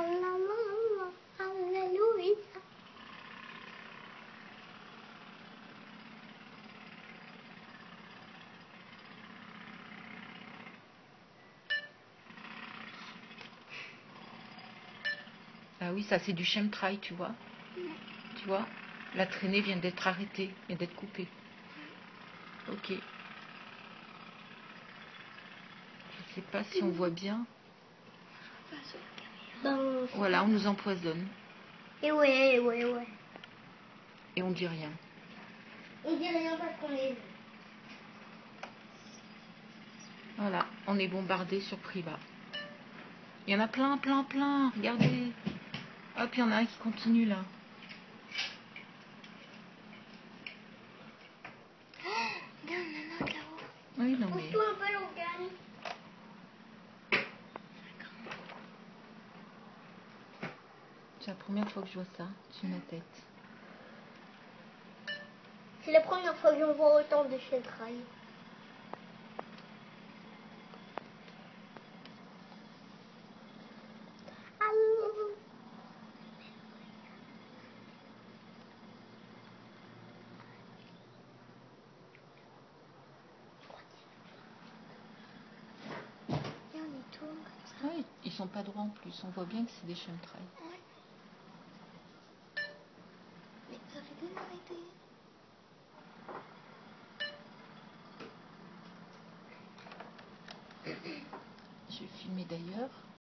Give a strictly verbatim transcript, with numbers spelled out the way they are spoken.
Alléluia. Ah oui, ça c'est du chemtrail, tu vois. Tu vois, la traînée vient d'être arrêtée, vient d'être coupée. Ok. Je sais pas si on voit bien. Ben, Voilà, on nous empoisonne. et ouais, ouais, ouais. Et on dit rien. On dit rien parce qu'on est... Voilà, on est bombardé sur Priva. Il y en a plein, plein, plein. Regardez. Hop, il y en a un qui continue là. Il y en a un autre là-haut. Oui, non mais... Pousse-toi un peu, Logan. C'est la première fois que je vois ça sur ma tête. C'est la première fois que j'en vois autant de chemtrail. Et on y tourne comme ça. Oui, ils sont pas droits en plus. On voit bien que c'est des chemtrails. Ouais. Mais ça fait deux arrêter. Je vais filmer d'ailleurs.